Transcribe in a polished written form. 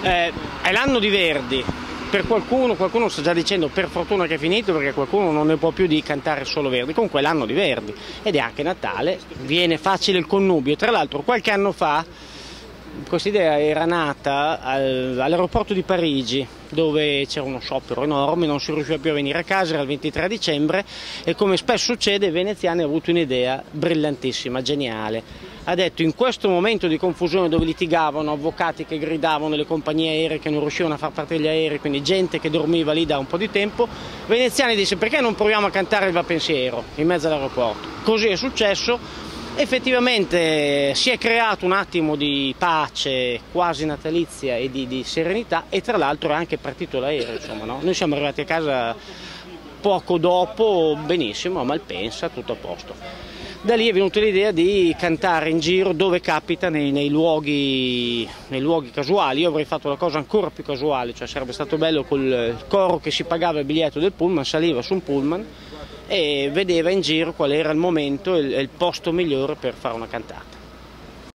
È l'anno di Verdi. Per qualcuno sta già dicendo per fortuna che è finito, perché qualcuno non ne può più di cantare solo Verdi. Comunque è l'anno di Verdi ed è anche Natale, viene facile il connubio. Tra l'altro qualche anno fa questa idea era nata all'aeroporto di Parigi, dove c'era uno sciopero enorme, non si riusciva più a venire a casa, era il 23 dicembre e come spesso succede i veneziani hanno avuto un'idea brillantissima, geniale. Ha detto: in questo momento di confusione dove litigavano, avvocati che gridavano, le compagnie aeree che non riuscivano a far partire gli aerei, quindi gente che dormiva lì da un po' di tempo, veneziani disse: perché non proviamo a cantare il Va Pensiero in mezzo all'aeroporto? Così è successo. Effettivamente si è creato un attimo di pace quasi natalizia e di serenità, e tra l'altro è anche partito l'aereo, insomma, no? Noi siamo arrivati a casa poco dopo, benissimo, a Malpensa, tutto a posto. Da lì è venuta l'idea di cantare in giro dove capita, nei luoghi casuali. Io avrei fatto la cosa ancora più casuale, cioè sarebbe stato bello col coro che si pagava il biglietto del pullman, saliva su un pullman e vedeva in giro qual era il momento e il posto migliore per fare una cantata.